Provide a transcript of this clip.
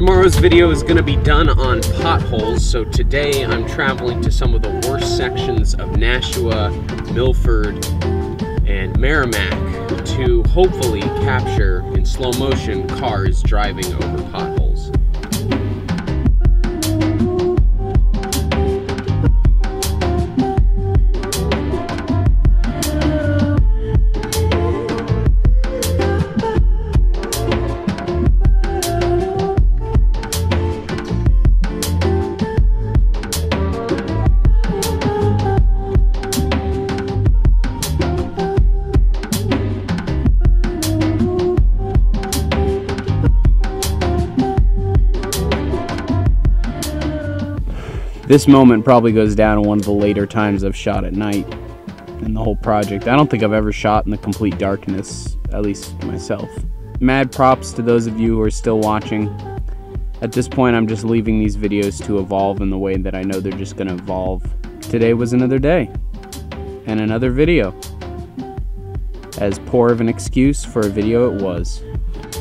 Tomorrow's video is going to be done on potholes, so today I'm traveling to some of the worst sections of Nashua, Milford, and Merrimack to hopefully capture in slow motion cars driving over potholes. This moment probably goes down one of the later times I've shot at night in the whole project. I don't think I've ever shot in the complete darkness, at least myself. Mad props to those of you who are still watching. At this point, I'm just leaving these videos to evolve in the way that I know they're just going to evolve. Today was another day, and another video. As poor of an excuse for a video it was.